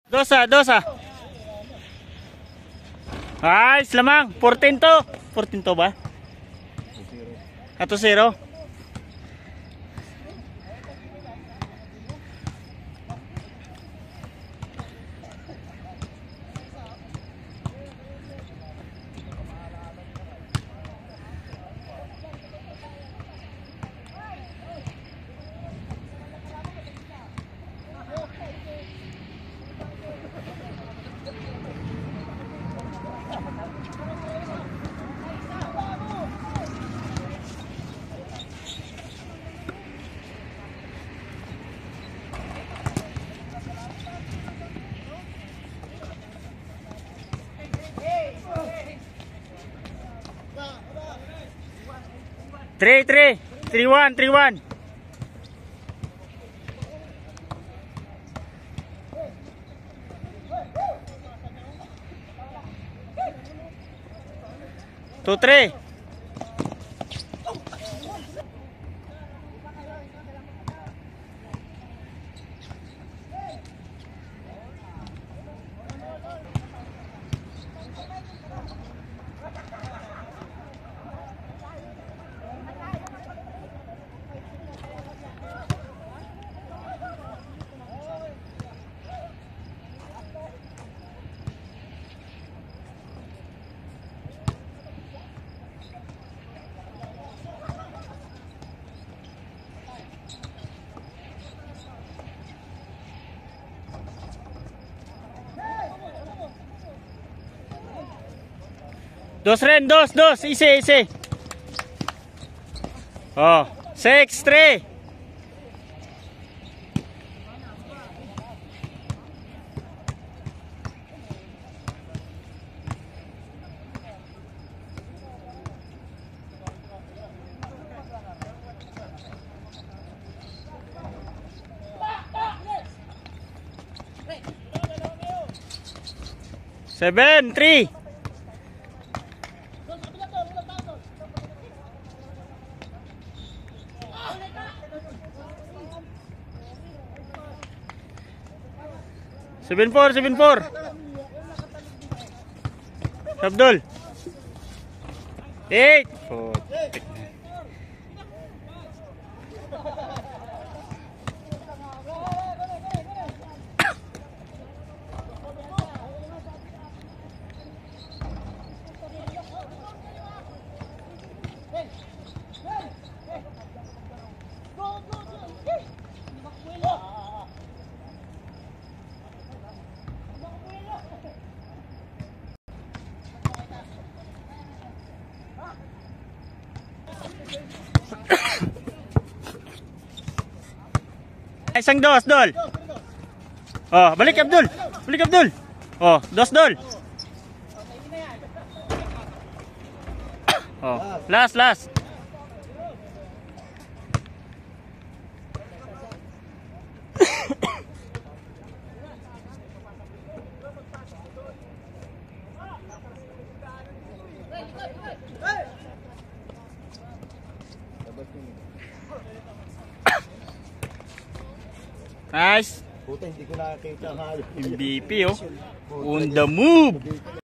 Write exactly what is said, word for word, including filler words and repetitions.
Dosa, dosa. Ay, lamang. fourteen to. fourteen to ba? Ato zero. Three, three, three, one, three, one. Two, three. Dos ren, dos, dos, easy, easy. Oh, six, three. Seven, three. Seven four, seven four. Abdul. Eight. Four. Isang dos, Dol. Oh, balik Abdul. Balik Abdul. Oh, dos Dol. Oh, last, last. Nice. Puta, hindi ko nakakita ang halo. M V P oh. On the move.